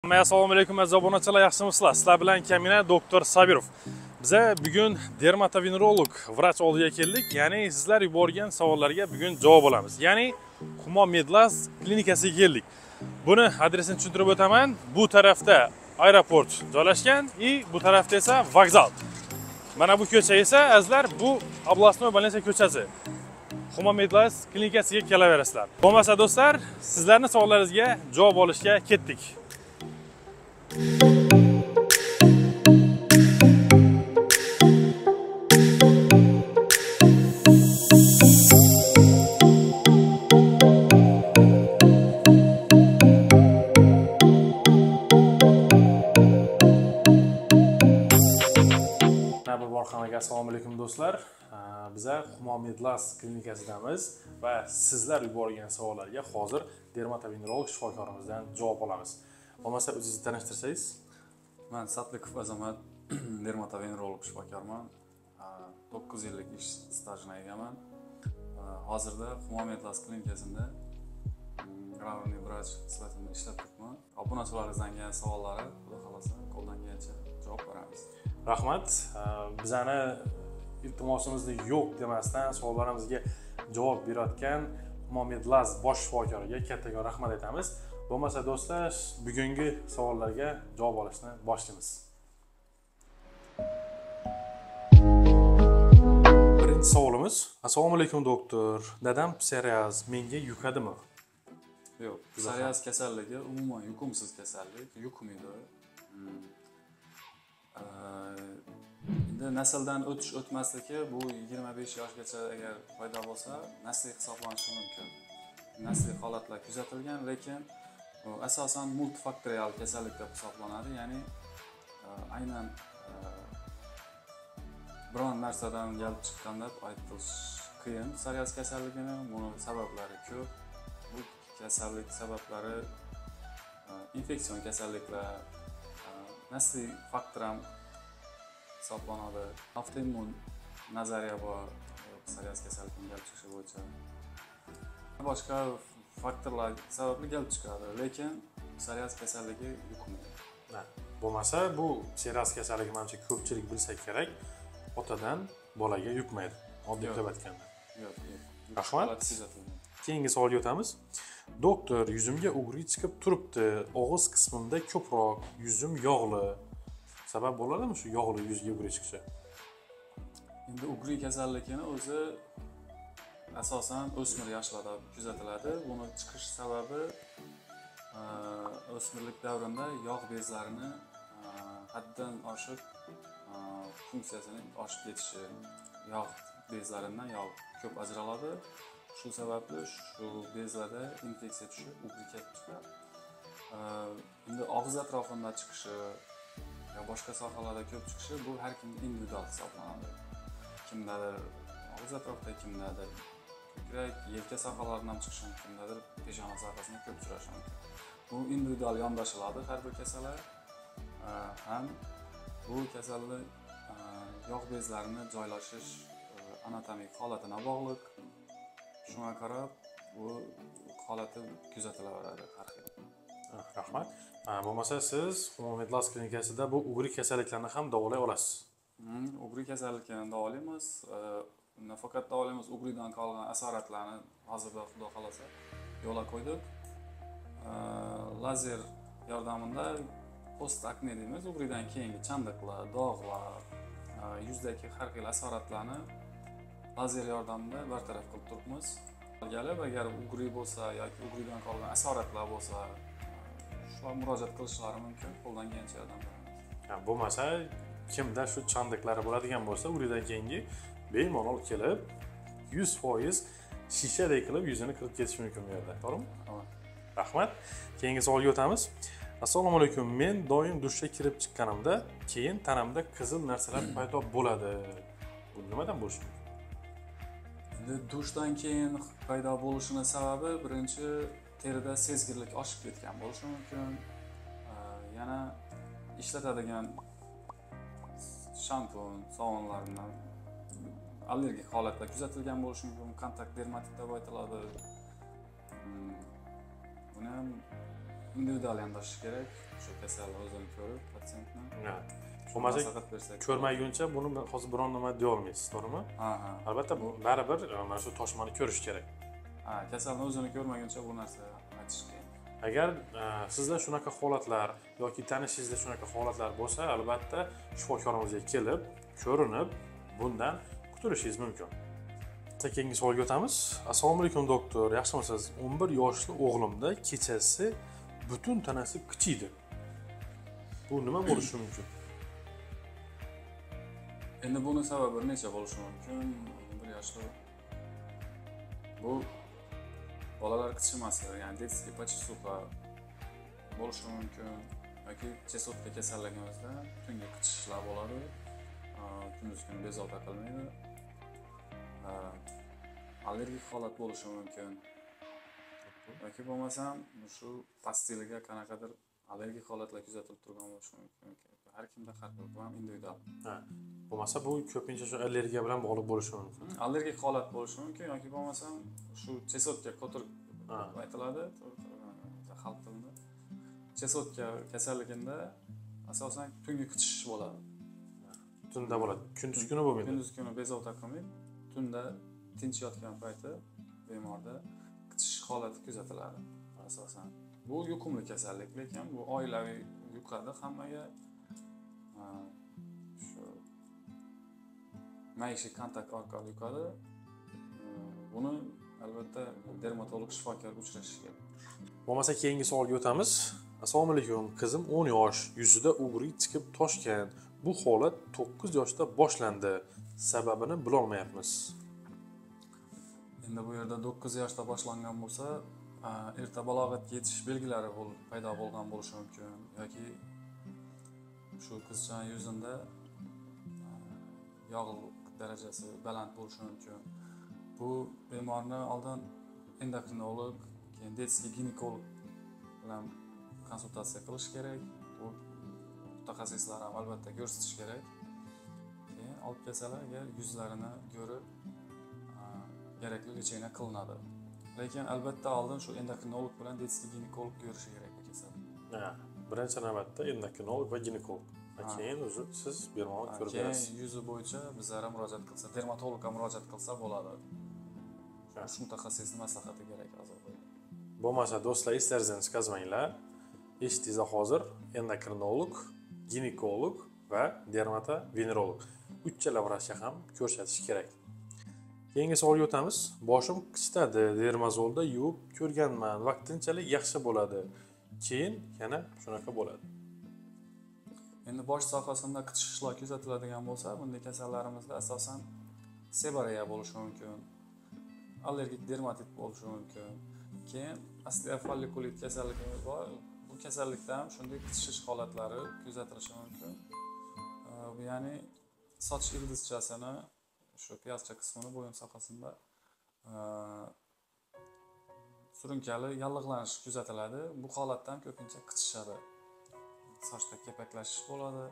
Assalomu alaykum aziz obunachilar, yaxshimisizlar? Sizlar bilan Kamina doktor Sabirov. Biza bugun dermatovenerolog vrach oldiga keldik. Ya'ni sizlar yuborgan savollarga bugun javob olamiz. Ya'ni Humo Medlast klinikasiga keldik. Buni adresini tushuntirib o'taman. Bu tarafda aeroport joylashgan, bu tarafda esa vokzal. Mana bu ko'cha esa azizlar bu oblastnoy больница ko'chasi. Humo Medlast klinikasiga kelaverasizlar. Bo'lmasa do'stlar, sizlarning savollaringizga javob olishga ketdik. Assalomu alaykum do'stlar. Biza Humo Medlast klinikasidamiz va sizlar yuborgan savollarga hozir dermatovenerolog shifokorimizdan javob olamiz. Bo'lmasa o'zingizni tanishtirsangiz? Men Satlikov Azamat, dermatovenerolog shifokorman. 9 yillik ish stajini egaman. Hozirda Humo Medlast klinikasida главный vrach sifatida ishlab turibman. Obunachilaringizdan kelgan savollarga xudo xolasa qo'ldan kelgancha javob beramiz. Rahmat. Bizani iltimosimizni yo'q demasdan savollarimizga javob berayotgan Humo Medlast bosh shifokoriga kattakon rahmat aytamiz. Bo'lmasa do'stlar, bugungi savollarga javob olishni boshlaymiz. Birinchi savolimiz: Assalomu alaykum doktor. Dadam psoriaz menga yuqadimi? Yo'q, psoriaz kasalligi umuman yuqumsiz kasallik, yuqmaydi. Endi nasldan o'tmasligi bu 25 yoshgacha agar paydo bo'lsa, nasliy hisoblanishi mumkin. Nasliy holatlar kuzatilgan, lekin asosan multifaktorial kasallik deb hisoblanadi. Ya'ni aynan biron narsadan kelib chiqqan deb aytish qiyin. Psoriaz kasalligini buni sabablari ko'p. Bu kasallik sabablari infeksion kasalliklar, nasliy faktor ham hisoblanadi. Avtoimmun nazariya bor psoriaz kasalligining kelib chiqishi bo'yicha. Boshqa faktorlar sababli kelib chiqadi, lekin psoriaz kasalligi yuqmaydi. Bo'lmasa bu psoriaz kasalligi menimcha ko'pchilik bilsa kerak, otadan bolaga yuqmaydi. Oddiy qilib aytganda. Yo'q. Rahmat. Keyingi savolga o'tamiz. Doktor, yuzimga ugri chiqib turibdi. Og'iz qismimda ko'proq, yuzim yog'li. Sabab bo'ladimi shu yog'li yuzga ugri chiqishi? Endi ugri kasalligini o'zi asosan o'smir yoshlarda kuzatiladi. Buni chiqish sababi o'smirlik davrida yog' bezlarini haddan oshib funksiyasini oshib ketishi, yog' bezlaridan yog' ko'p ajraladi. Shu sababli shu bezlarda infeksiya tushib, ugri kelib chiqadi. Endi og'iz atrofida chiqishi ya boshqa sohalarda ko'p chiqishi bu har kimga individual hisoblanadi. Kimdadir og'iz atrofida, kimdadir ko'krak, yelka sohalaridan chiqishi mumkin, kimdadir peshona sohasida ko'p uchrashi mumkin. Bu individual yondashiladi har bir kasallar. Ham bu kasallik yog' bezlarini joylashish anatomik holatiga bog'liq. Shunga qarab bu holati kuzatilaveradi har xil. Rahmat. Bo'lmasa siz Humo Medlast klinikasida bu ugri kasalliklarni ham davolay olasiz. Ugri kasalliklarni davolaymiz. Nafaqat davolaymiz, ugridan qolgan asoratlarni hozirda xudo xolasa yo'lga qo'ydik. Lazer yordamida post akne deymiz, ugridan keyingi chandiqlar, dog'lar, yuzdagi har xil asoratlarni lazer yordamida bartaraf qilib turibmiz. Agar ugri bo'lsa yoki ugridan qolgan asoratlar bo'lsa, shular murojaat qilishlari mumkin, qo'ldan kelgancha yordam beramiz. Bo'lmasa, kimda shu chandiqlari bo'ladigan bo'lsa, ugridan keyingi bemalol kelib 100% shishadek qilib yuzini qirib ketish mumkin bu yerda, to'g'rimi? Rahmat. Keyingi savolga o'tamiz. Assalomu alaykum. Men doim dushga kirib chiqqanimda, keyin tanamda qizil narsalar paydo bo'ladi. Bu nimadan bo'lishi mumkin? Endi dushdan keyin paydo bo'lishining sababi birinchi terida sezgirlik oshib ketgan bo'lishi mumkin. Yana ishlatadigan shampun, sovunlardan allergik holatlar kuzatilgan bo'lishi mumkin. Kontakt dermatit deb aytiladi. Buni ham individual yondashish kerak. Shu kasalni o'zini ko'rib, patsientni Ha. Bo'lmasa maslahat bersak. ko'rmaguncha buni hozir biron nima deya olmaysiz, to'g'rimi? Ha, ha. Albatta bu baribir mana shu toshmani ko'rish kerak. Ha, kasalni o'zini ko'rmaguncha bu narsa aytish qiyin. Agar sizda shunaqa holatlar yoki tanishingizda shunaqa holatlar bo'lsa, albatta shifokorimizga kelib, ko'rinib, bundan qutulishingiz mumkin. Keyingi savolga o'tamiz. Assalomu alaykum doktor, yaxshimisiz? 11 yoshli o'g'limda kechasi butun tanasi qichiydi. Bu nima bo'lishi mumkin? Endi buni sababi bir necha bo'lishi mumkin. 11 yoshli bu bolalar qichimasi, ya'ni детский почесуха bo'lishi mumkin yoki chesotka kasalligimizda tungi qichishlar bo'ladi. Kunduz kuni bezovta qilmaydi. Allergik holat bo'lishi mumkin. Yoki bo'lmasam shu pastiliga qanaqadir allergik holatlar kuzatilib turgan bo'lishi mumkin. Har kimda har xil, bu ham individual. Ha. Bo'lmasa bu ko'pincha shu allergiya bilan bog'liq bo'lishi mumkin. Allergik holat bo'lishi mumkin yoki bo'lmasam shu chesotka ko'tir aytiladi, xalq tilida. Chesotka kasalligida asosan tungi qichish bo'ladi. Tunda bo'ladi. Kunduz kuni bo'lmaydi. Kunduz kuni bezovta qilmaydi. Tunda tinch yotgan payti bemorda qichish holati kuzatiladi asosan. Bu yuqumli kasallik, lekin bu oilaviy yuqadi hammaga. Shu maishiy kontakt orqali yuqadi. Buni albatta dermatolog shifokorga uchrashish kerak. Bo'lmasa keyingi savolga o'tamiz. Assalomu alaykum. Qizim 10 yosh, yuzida o'g'rik chiqib toshgan. Bu holat 9 yoshda boshlandi. Sababini bila olmayapmiz. Endi bu yerda 9 yoshda boshlangan bo'lsa, erta balog'atga yetish belgilari paydo bo'lgan bo'lishi mumkin yoki shu qizchaning yuzida yog'liq darajasi baland bo'lishi mumkin. Bu bemorni oldin endokrinolog, keyin детский ginekolog bilan konsultatsiya qilish kerak. Bu mutaxassislar ham albatta ko'rsatish kerak. Keyin olib kelsalar, agar yuzlarini ko'rib kerakli lecheniya qilinadi. Lekin albatta oldin shu endokrinolog bilan детский ginekolog ko'rishi kerak bu kasal. Ha, birinchi navbatda endokrinolog va ginekolog. Keyin o'zi siz bemorni ko'rib berasiz. Keyin yuzi bo'yicha bizlarga murojaat qilsa, dermatologga murojaat qilsa bo'ladi. Shu mutaxassisning maslahati kerak hozir. Bo'lmasa do'stlar, eslaringizdan chiqazmanglar. Eshitdingizlar hozir endokrinolog, ginekolog va dermatovenerolog. Uchala vrachga ham ko'rsatish kerak. Keyingi savolga o'tamiz. Boshim qichitadi, dermazolda yuvib ko'rganman. Vaqtinchalik yaxshi bo'ladi. Keyin yana shunaqa bo'ladi. Endi bosh sohasida qichishishlar kuzatiladigan bo'lsa, bunday kasallarimizda asosan seborreya bo'lishi mumkin. Allergik dermatit bo'lishi mumkin. Keyin osteofollikulit kasalligi bor. Bu kasallikda ham shunday qichish holatlari kuzatilishi mumkin. Bu ya'ni soch ildizchasini shu piyazcha qismini bo'yin sohasida surunkali yallig'lanish kuzatiladi. Bu holatdan ko'pincha qichishadi. Sochda kepaklashish bo'ladi.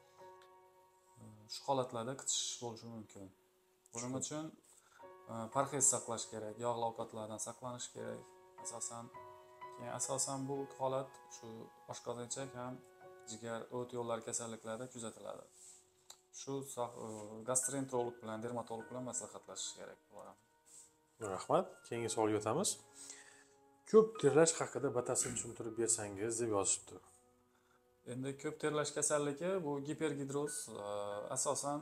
Shu holatlarda qichish bo'lishi mumkin. Buning uchun parhez saqlash kerak, yog'li ovqatlardan saqlanish kerak. Asosan bu holat shu oshqozonchak ham jigar, o't yo'llari kasalliklarida kuzatiladi. Shu gastroenterolog bilan, dermatolog bilan maslahatlashish kerak bo'ladi. Rahmat. Keyingi savolga o'tamiz. Ko'p terlash haqida batafsil tushuntirib bersangiz deb yozishibdi. Endi ko'p terlash kasalligi bu gipergidroz, asosan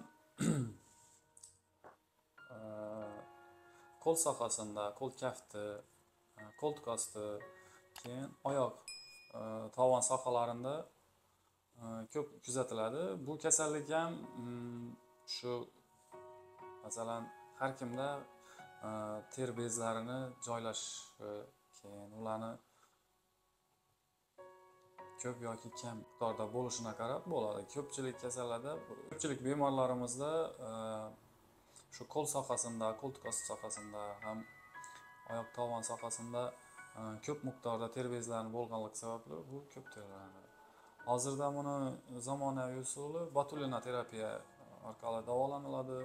qo'l sohasida, qo'l kafti, qo'ltiq osti, keyin oyoq tovon sohalarida ko'p kuzatiladi. Bu kasallik ham shu masalan har kimda ter bezlarini joylashishi, keyin ularni ko'p yoki kam miqdorda bo'lishina qarab bo'ladi. Ko'pchilik kasallarda, ko'pchilik bemorlarimizda shu qo'l sohasida, qo'ltiq osti sohasida ham oyoq tovon sohasida ko'p miqdorda ter bezlari bo'lganligi sababli bu ko'p terlanadi. Hozirda buni zamonaviy usuli botulina terapiya orqali davolaniladi.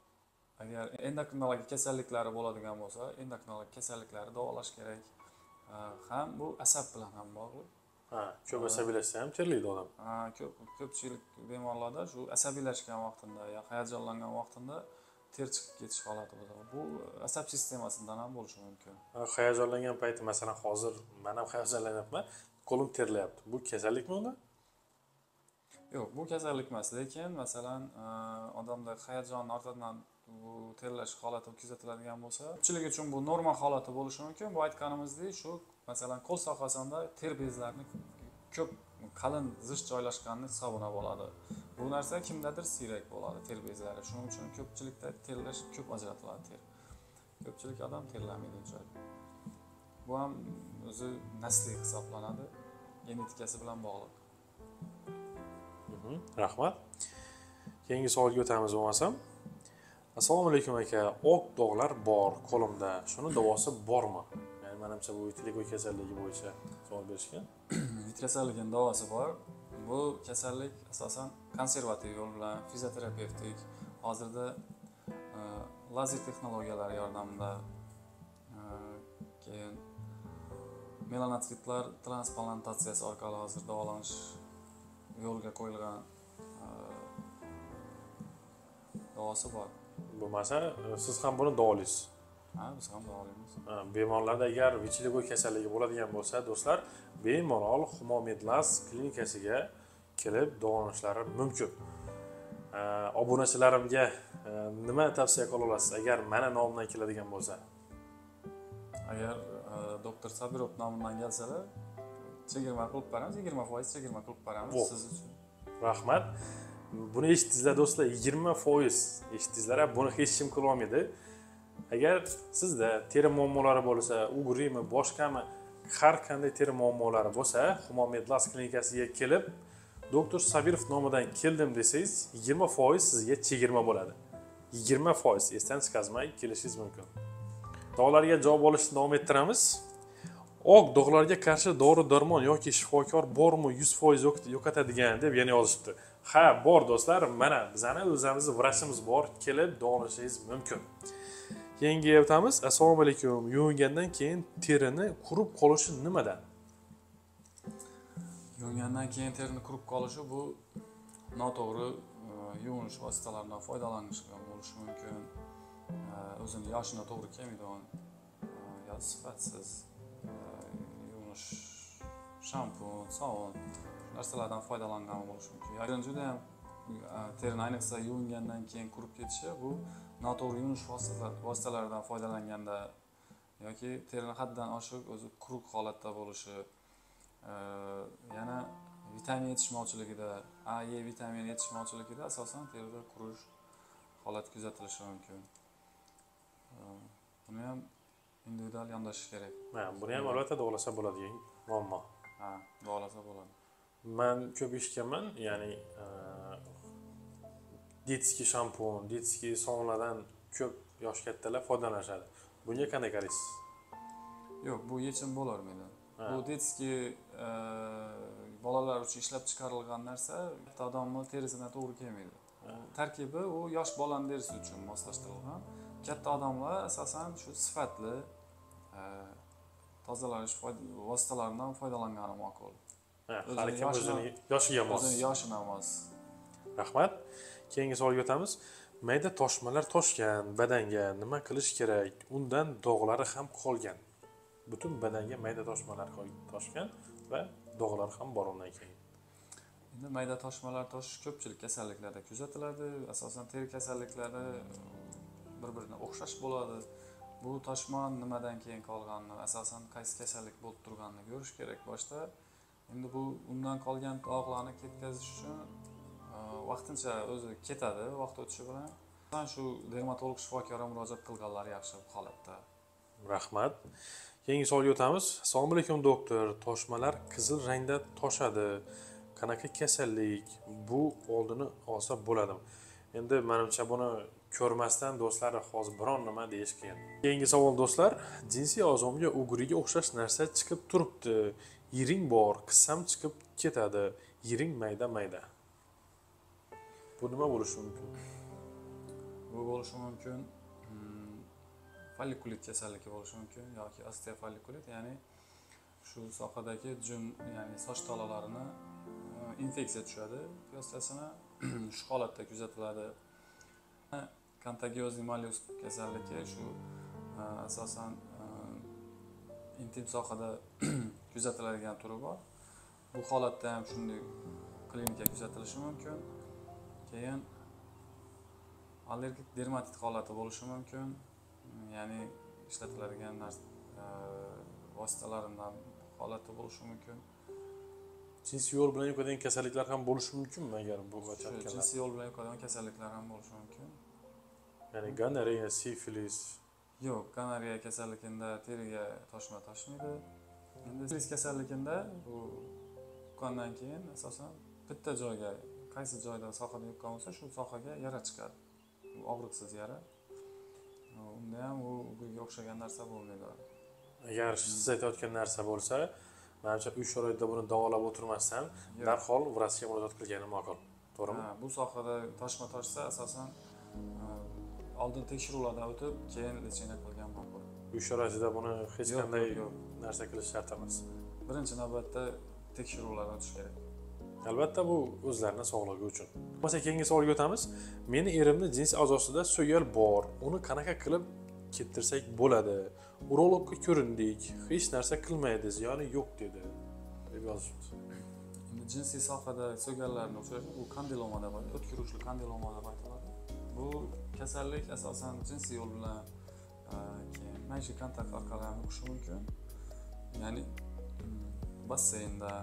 Agar endokrinologik kasalliklari bo'ladigan bo'lsa, endokrinologik kasalliklarni davolash kerak. ham bu asab bilan ham bog'liq. Ha, ko'p asabiylashsa ham terlaydi odam. Ko'pchilik bemorlarda shu asabiylashgan vaqtida yo hayajonlangan vaqtida ter chiqib ketish holati bo'ladi. Bu asab sistemasidan ham bo'lishi mumkin. Hayajonlangan payti, masalan, hozir men ham hayajonlanyapman, qo'lim terlayapti. Bu kasallikmi unda? Yo'q, bu kasallik emas, lekin masalan, odamda hayajon ortidan bu terlash holati kuzatiladigan bo'lsa, ko'pchilik uchun bu normal holati bo'lishi mumkin. Bu aytganimizdek, shu masalan, qo'l sohasida ter bezlarining ko'p qalin zich joylashganini hisoblanib oladi. Bu narsa kimdadir siyrak bo'ladi ter bezlari. Shuning uchun ko'pchilikda terlash ko'p ajratiladi ter. Ko'pchilik odam terlamaydi unchalik. Bu ham o'zi nasliy hisoblanadi, genetikasi bilan bog'liq. Rahmat. Keyingi savolga o'tamiz bo'lmasam. Assalomu alaykum aka. Oq dog'lar bor qo'limda. Shuni davosi bormi? Ya'ni menimcha bu vitiligo kasalligi bo'yicha savol berishgan. Kasallikning davosi bor. Bu kasallik asosan konservativ yo'l bilan fizioterapevtik, hozirda lazer texnologiyalari yordamida keyin melanotitlar transplantatsiyasi orqali hozir davolanish yo'lga qo'yilgan davosi bor. Bo'lmasa, siz ham buni davolaysiz. Ha, biz ham davolaymiz. Bemorlarda agar vitiligo kasalligi bo'ladigan bo'lsa, do'stlar, bemalol Humomedlas klinikasiga kelib davolanishlari mumkin. Obunachilarimga nima tavsiya qila olasiz agar meni nomimdan keladigan bo'lsa? Agar doktor Sabirov nomidan kelsalar, chegirma qilib beramiz, 20% chegirma qilib beramiz siz uchun. Rahmat. Buni eshitdingizlar do'stlar, 20% eshitdingizlar, buni hech kim qila olmaydi. Agar sizda teri muammolari bo'lsa, ugurimi, boshqami, har qanday teri muammolari bo'lsa, Humomedlas klinikasiga kelib, doktor Sabirov nomidan keldim desangiz, 20% sizga chegirma bo'ladi. 20% esdan chiqazmay kelishingiz mumkin. Davolarga javob olishni davom ettiramiz. Oq dog'larga qarshi dori-darmon yoki shifokor bormi 100% yo'qotadigan deb yana yozishdi. Ha, bor do'stlar, mana bizning o'zimizning vrachimiz bor, kelib davolanishingiz mumkin. Keyingi o'tamiz. Assalomu alaykum. Yuvingandan keyin terini qurib qolishi nimadan? Yuvingandan keyin terini qurib qolishi bu noto'g'ri yuvinish vositalaridan foydalanishdan bo'lishi mumkin. O'zini yoshina to'g'ri kelmaydigan yo sifatsiz yuvinish, shampun, sovun narsalardan foydalangan bo'lishi mumkin. Yoki juda ham terini ayniqsa yuvingandan keyin qurib ketishi bu noto'g'ri yuvinish vositalaridan foydalanganda yoki terini haddan oshiq o'zi quruq holatda bo'lishi, yana vitamin yetishmovchiligida, A, E vitamini yetishmovchiligida asosan terida qurish holati kuzatilishi mumkin. Buni ham individual yondashish kerak. Buni ham albatta davolasa bo'ladigan muammo. Ha, davolasa bo'ladi. Men ko'p eshitganman, ya'ni detskiy shampun, detskiy sovunlardan ko'p yosh kattalar foydalanishadi. Bunga qanday qaraysiz? Yo'q, bu yechim bo'lavermaydi. Bu detskiy bolalar uchun ishlab chiqarilgan narsa katta odamning terisiga to'g'ri kelmaydi. Tarkibi u yosh bolaning terisi uchun moslashtirilgan. Katta odamlar asosan shu sifatli tozalash vositalaridan foydalangani ma'qul. Har kim o'zining yoshiga mos. O'zining yoshina mos. Rahmat. Keyingi savolga o'tamiz. Mayda toshmalar toshgan badanga nima qilish kerak? Undan dog'lari ham qolgan. Butun badanga mayda toshmalar toshgan va dog'lar ham bor undan keyin. Endi mayda toshmalar toshish ko'pchilik kasalliklarda kuzatiladi. Asosan teri kasalliklari bir-biriga o'xshash bo'ladi. Bu toshma nimadan keyin qolganini, asosan qaysi kasallik bo'lib turganini ko'rish kerak boshda. Endi bu undan qolgan dog'larni ketkazish uchun vaqtincha o'zi ketadi vaqt o'tishi bilan. Shu dermatolog shifokorga murojaat qilganlar yaxshi bu holatda. Rahmat. Keyingi savolga o'tamiz. Assalomu alaykum doktor. Toshmalar qizil rangda toshadi. Qanaqa kasallik? Bu oldini olsa bo'ladimi? Endi menimcha buni ko'rmasdan do'stlar hozir biron nima deyish qiyin. Keyingi savol do'stlar, jinsiy a'zomga uguriga o'xshash narsa chiqib turibdi. Yiring bor, qissam chiqib ketadi. Yiring mayda-mayda. Bu nima bo'lishi mumkin? Bu bo'lishi mumkin follikulit kasalligi bo'lishi mumkin yoki osteofollikulit, ya'ni shu sohadagi jun, ya'ni soch tolalarini infeksiya tushadi piyostasini. Shu holatda kuzatiladi. Kontagiozli mollyusk kasalligi shu asosan intim sohada kuzatiladigan turi bor. Bu holatda ham shunday klinika kuzatilishi mumkin. Keyin allergik dermatit holati bo'lishi mumkin. Ya'ni ishlatiladigan vositalardan holati bo'lishi mumkin. Jinsiy yo'l bilan yuqadigan kasalliklar ham bo'lishi mumkinmi agar bu jinsiy yo'l bilan yuqadigan kasalliklar ham bo'lishi mumkin. Ya'ni gonoreya, sifilis. Yo'q, gonoreya kasalligida teriga toshma toshmaydi. Endi sifilis kasalligida bu yuqqandan keyin asosan bitta joyga, qaysi joyda sohada yuqqan bo'lsa, shu sohaga yara chiqadi. Bu og'riqsiz yara. Unda ham bunga o'xshagan narsa bo'lmaydi. Agar siz aytayotgan narsa bo'lsa, menimcha uy sharoitida buni davolab o'tirmasdan darhol vrachga murojaat qilgani ma'qul. To'g'rimi? Bu sohada toshma toshsa, asosan oldin tekshiruvlardan o'tib, keyin lecheniya qilgan ma'qul. Uy sharoitida buni hech qanday narsa qilish shart emas. Birinchi navbatda tekshiruvlardan o'tish kerak. Albatta bu o'zlarining sog'ligi uchun. Bo'lmasa keyingi savolga o'tamiz. Meni erimni jinsiy a'zosida so'gal bor. Uni qanaqa qilib kettirsak bo'ladi? Urologga ko'rindik, hech narsa qilmaydi, ziyoni yo'q dedi. deb yozibdi. Endi jinsiy sohada so'gallarni uchrashi bu kandiloma deb aytiladi, o'tkir uchli kandiloma deb aytiladi. Bu kasallik asosan jinsiy yo'l bilan keyin maishiy kontakt orqali ham yuqishi mumkin. Ya'ni basseynda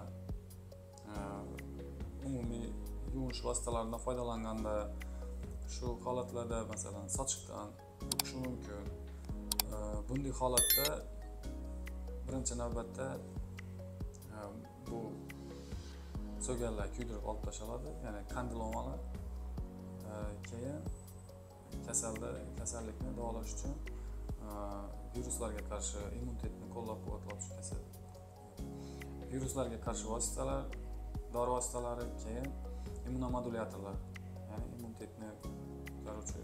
umumiy yuvinish vositalaridan foydalanganda shu holatlarda masalan sochiqdan yuqishi mumkin. Bunday holatda birinchi navbatda bu so'gallar kuydirib olib tashaladi, ya'ni kandilomalar. Keyin kasallikni davolash uchun viruslarga qarshi immunitetni qo'llab-quvvatlovchi kasallik. Viruslarga qarshi vositalar, dori vositalari, keyin immunomodulyatorlar, ya'ni immunitetni ko'taruvchi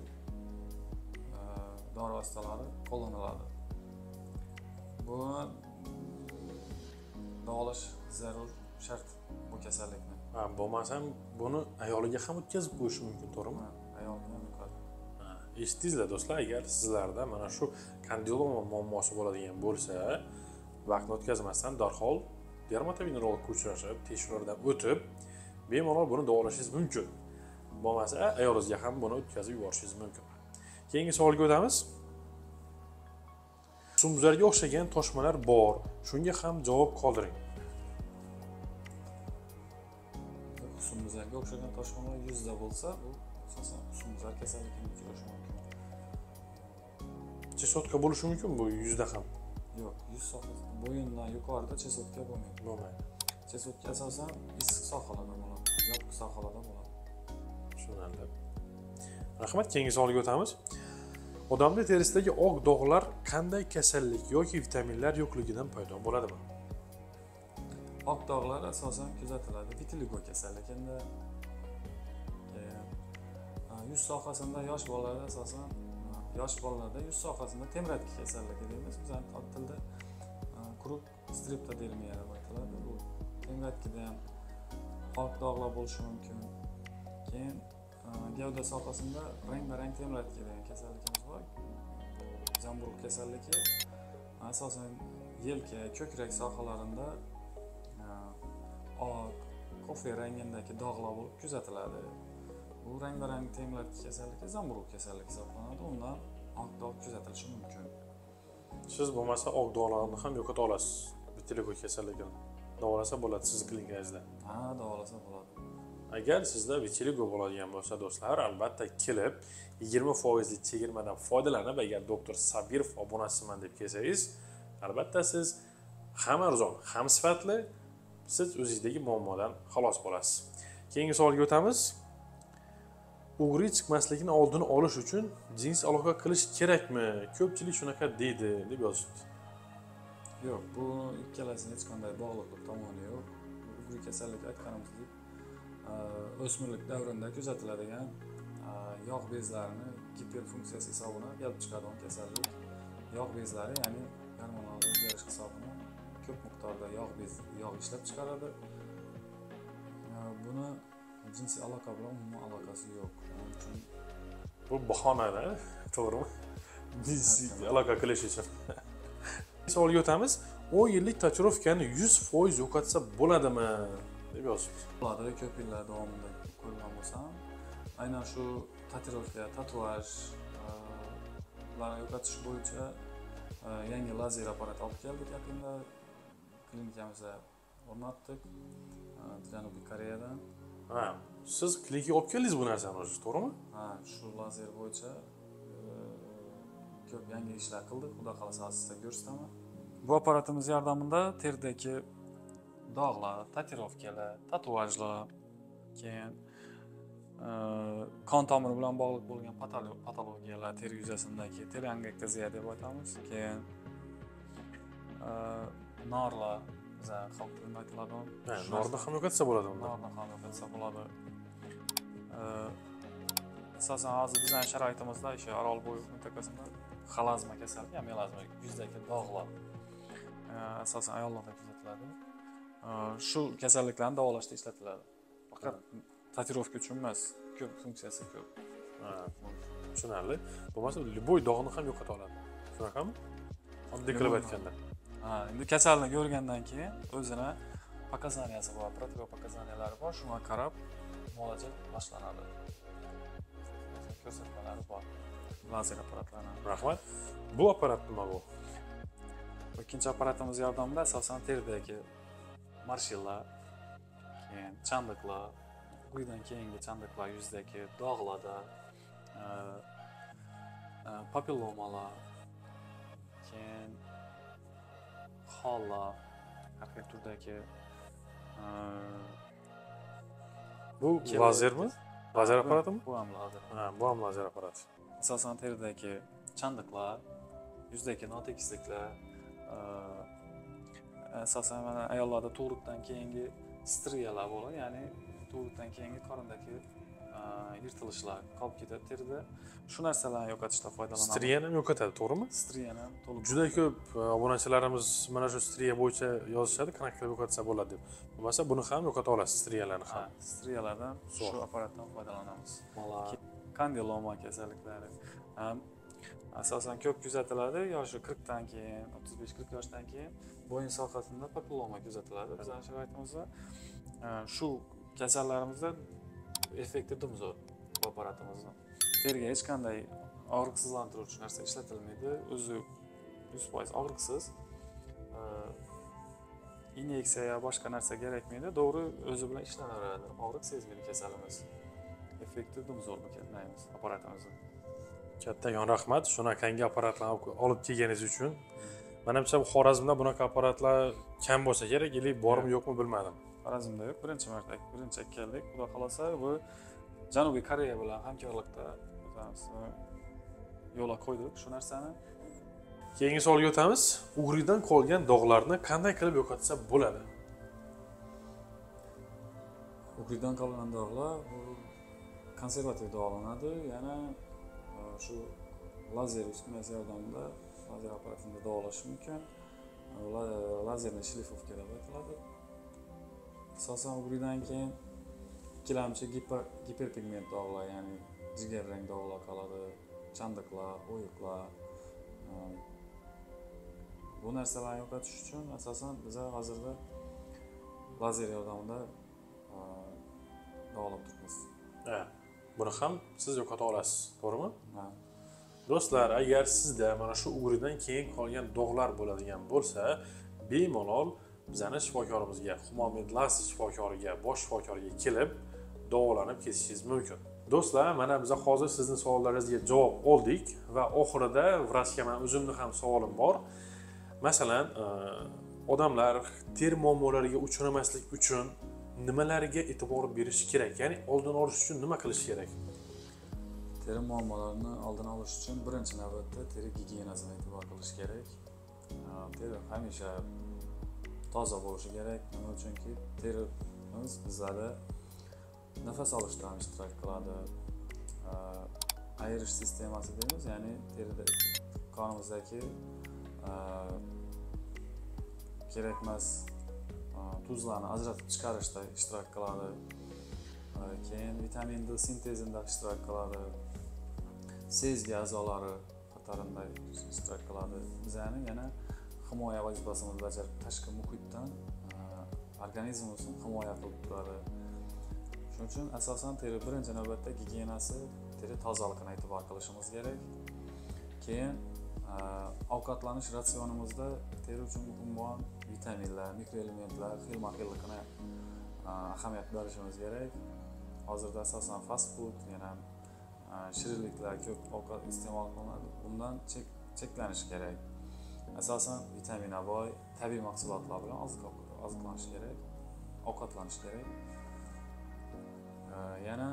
dori vositalari qo'llaniladi. Buni davolash zarur, shart bu kasallikni. Bo'lmasam buni ayoliga ham o'tkazib qo'yish mumkin, to'g'rimi? Ayolga ham yuqadi. Eshitdingizlar do'stlar, agar sizlarda mana shu kandiloma muammosi bo'ladigan bo'lsa, vaqtni o'tkazmasdan darhol dermatovenerologga uchrashib, tekshiruvdan o'tib, bemalol buni davolashingiz mumkin. Bo'lmasa, ayolingizga ham buni o'tkazib yuborishingiz mumkin. Keyingi savolga o'tamiz. Sumbuzarga o'xshagan toshmalar bor. Shunga ham javob qoldiring. Sumbuzarga o'xshagan toshmalar yuzda bo'lsa, bu asosan sumbuzar kasalligiga uchrashi mumkin. Chesotka bo'lishi mumkin bu yuzda ham. Yo'q, yuz sohasida bo'yindan yuqorida chesotka bo'lmaydi. Bo'lmaydi. Chesotka asosan issiq sohalarda bo'ladi, yopiq sohalarda bo'ladi. Tushunarli. Rahmat, keyingi savolga o'tamiz. Odamda terisidagi oq dog'lar qanday kasallik yoki vitaminlar yo'qligidan paydo bo'ladimi? Oq dog'lar asosan kuzatiladi vitiligo kasalligida. Yuz sohasida yosh bolalarda yuz sohasida temratki kasalligi deymiz. Bizning tilda quruq streptodermiya deb aytiladi. Bu temratkida ham oq dog'lar bo'lishi mumkin. Keyin gavda sohasida rang-barang temratki degan kasalligimiz bor. Zamburug' kasalligi asosan yelka, ko'krak sohalarida oq, kofe rangidagi dog'lar bo'lib kuzatiladi. Bu rang-barang temratki kasalligi zamburug' kasalligi hisoblanadi. Undan oq dog' kuzatilishi mumkin. Siz bo'lmasa oq dog'larni ham yo'qota olasiz. Vitiligo kasalligini davolasa bo'ladi sizning klinikangizda. Davolasa bo'ladi. Agar sizda vitiligo bo'ladigan bo'lsa do'stlar, albatta kelib 20% chegirmadan foydalanib, agar doktor Sabirov obunasiman deb kelsangiz, albatta siz ham arzon, ham sifatli siz o'zingizdagi muammodan xalos bo'lasiz. Keyingi savolga o'tamiz. O'g'ri chiqmasligini oldini olish uchun jins aloqa qilish kerakmi? Ko'pchilik shunaqa deydi deb yozibdi. Yo'q, bu ikkalasining hech qanday bog'liqlik tomoni yo'q. O'g'ri kasallik aytganimizdek, o'smirlik davrida kuzatiladigan yog' bezlarini giperfunksiyasi hisobidan kelib chiqadigan kasallik. Yog' bezlari, ya'ni gormonal o'zgarish hisobidan ko'p miqdorda yog' ishlab chiqaradi. Buni jinsiy aloqa bilan umuman aloqasi yo'q. Shuning uchun bu bahona-da, to'g'rimi? Jinsiy aloqa qilish uchun. Savolga o'tamiz. 10 yillik tatuirovkani 100% yo'qotsa bo'ladimi deb yozibdi. bo'ladi, ko'p yillar davomida ko'rgan bo'lsam, aynan shu tatuaj ularni yo'qotish bo'yicha yangi lazer apparat olib keldik yaqinda. Klinikamizda o'rnatdik. Janubiy Koreyadan. Ha, siz klinikaga olib keldingiz bu narsani o'zi, to'g'rimi? Ha, shu lazer bo'yicha ko'p yangi ishlar qildik. Xudo xolasa sizga ko'rsataman. Bu apparatimiz yordamida teridagi dog'lar, tatuirovkalar, tatuajlar, keyin qon tomiri bilan bog'liq bo'lgan patologiyalar, teri yuzasindagi teleangektaziya deb aytamiz. Keyin norlar, biza xalq tilida aytiladigan. Norda ham yo'qotsa bo'ladi unda. Norda ham yo'qotsa bo'ladi. Asosan hozir bizning sharoitimizda o'sha Orolbo'yi mintaqasida xalazma kasalligi, melazma, yuzdagi dog'lar asosan ayollarda kuzatiladi. Shu kasalliklarni davolashda ishlatiladi. Faqat tatuirovka uchun emas, ko'p funksiyasi ko'p. Tushunarli. Bo'lmasa, любой dog'ni ham yo'qota oladi. Shunaqami? Oddiy qilib aytganda. Endi kasalni ko'rgandan keyin o'zini pokazaniyasi bor, protipokazaniyalari bor, shunga qarab muolaja boshlanadi. Ko'rsatmalari bor. Lazer apparatlari. Rahmat. Bu apparat nima bu? Ikkinchi apparatimiz yordamida asosan teridagi marshillar, keyin chandiqlar, uydan keyingi chandiqlar, yuzdagi dog'larda, papillomalar, keyin hollar, har xil turdagi bu lazermi? Lazer apparatimi? Bu ham lazer. Ha, bu ham lazer apparati. Asosan teridagi chandiqlar, yuzdagi notekisliklar, asosan mana ayollarda tug'ruqdan keyingi striyalar bo'ladi, ya'ni tug'ruqdan keyingi qorindagi yirtilishlar qolib ketadi terida. Shu narsalarni yo'qotishda foydalanamiz. Striyani ham yo'qotadi, to'g'rimi? Striyani ham to'liq. Juda ko'p obunachilarimiz mana shu striya bo'yicha yozishadi, qanaqa qilib yo'qotsa bo'ladi deb. Bo'lmasa buni ham yo'qota olasiz, striyalarni ham. Striyalardan shu apparatdan foydalanamiz. Kandiloma kasalliklari ham asosan ko'p kuzatiladi, yoshi 40 dan keyin, 35-40 yoshdan keyin bo'yin sohasida papilloma kuzatiladi. Bizning sharoitimizda shu kasallarimizda effekti zo'r bu apparatimizni. Teriga hech qanday og'riqsizlantiruvchi narsa ishlatilmaydi. O'zi 100% og'riqsiz. Inyeksiya boshqa narsa kerakmaydi. To'g'ri o'zi bilan ishlanaveradi. Og'riq sezmaydi kasalimiz. Effekti zo'r bo'lganimiz apparatimizni. Kattagon rahmat shunaqangi apparatlarni olib kelganingiz uchun. Menimcha Xorazmda bunaqa apparatlar kam bo'lsa kerak, yoki bormi yo'qmi bilmadim. Xorazmda yo'q, birinchi marta keldik. Xudo xolasa bu Janubiy Koreya bilan hamkorlikda yo'lga qo'ydik shu narsani. Keyingi savolga o'tamiz. Ugridan qolgan dog'larni qanday qilib yo'qotsa bo'ladi? Ugridan qolgan dog'lar bu konservativ davolanadi, yana shu lazer uskunasi yordamida lazer apparatida davolash mumkin. Lazerni shlifovka deb aytiladi. Asosan ugridan keyin ikkilamchi giperpigment dog'lar, ya'ni jigarrang dog'lar qoladi, chandiqlar, o'yiqlar. Bu narsalarni yo'qotish uchun asosan biz hozirda lazer yordamida davolab turibmiz. Ha, buni ham siz yo'qota olasiz, to'g'rimi? Ha. Do'stlar, agar sizda mana shu ugridan keyin qolgan dog'lar bo'ladigan bo'lsa, bemalol bizning shifokorimizga, Humomed Laser shifokoriga, bosh shifokoriga kelib davolanib ketishingiz mumkin. Do'stlar, mana biz hozir sizning savollaringizga javob oldik va oxirida vrachga men o'zimni ham savolim bor. Masalan, odamlar teri muammolariga uchramaslik uchun nimalarga e'tibor berish kerak? Ya'ni oldini olish uchun nima qilish kerak? Teri muammolarini oldini olish uchun birinchi navbatda teri gigiyenasiga e'tibor qilish kerak. Teri hamisha toza bo'lishi kerak. Nima uchunki terimiz bizda nafas olishda ham ishtirok qiladi. Ayirish sistemasi deymiz, ya'ni terida qonimizdagi kerakmas tuzlarni ajratib chiqarishda ishtirok qiladi. Keyin vitamin D sintezida ishtirok qiladi. Sezgi a'zolari qatorida ishtirok qiladi. Bizning yana himoya vazifasini bajarib, tashqi muhitdan organizmimizni himoya qilib turadi. Shuning uchun asosan teri birinchi navbatda gigiyenasi, teri tozaligini e'tibor qilishimiz kerak. Keyin ovqatlanish ratsionimizda teri uchun muhim bo'lgan vitaminlar, mikroelementlar xilma-xilligini ahamiyat berishimiz kerak. Hozirda asosan fast food, yana shirinliklar ko'p ovqat iste'mol qilinadi. Bundan cheklanish kerak. Asosan vitaminga boy tabiiy mahsulotlar bilan oziqlanish kerak, ovqatlanish kerak. Yana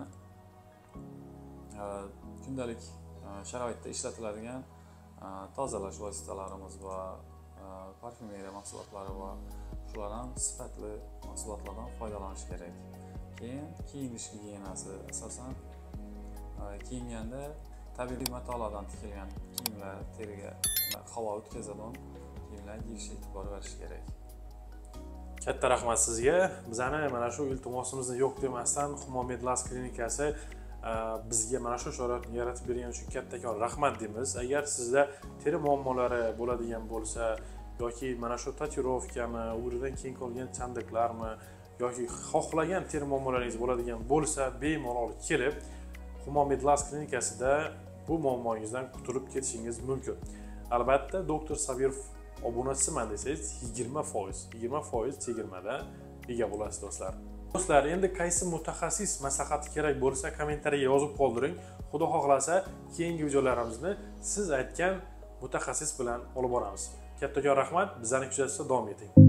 kundalik sharoitda ishlatiladigan tozalash vositalarimiz va parfumeriya mahsulotlari va shular ham sifatli mahsulotlardan foydalanish kerak. Keyin kiyinish gigiyenasi, asosan kiyinganda tabiiy matolardan tikilgan kiyimlar, teriga havo o'tkazadigan kiyimlar kiyishga e'tibor berish kerak. Katta rahmat sizga. Bizani mana shu iltimosimizni yo'q demasdan Humo Medlast klinikasi bizga mana shu sharoitni yaratib bergani uchun kattakon rahmat deymiz. Agar sizda teri muammolari bo'ladigan bo'lsa yoki mana shu tatuirovkami, o'ridan keyin qolgan chandaklarmi yoki xohlagan teri muammolaringiz bo'ladigan bo'lsa, bemalol kelib Humo Medlast klinikasida bu muammongizdan qutulib ketishingiz mumkin. Albatta, doktor Sabirov obunasiman desangiz 20% chegirmada ega bo'lasiz do'stlar. Do'stlar, endi qaysi mutaxassis maslahati kerak bo'lsa kommentariyaga yozib qoldiring. Xudo xohlasa, keyingi videolarimizni siz aytgan mutaxassis bilan olib boramiz. Kattakon rahmat, bizani kuzatishda davom eting.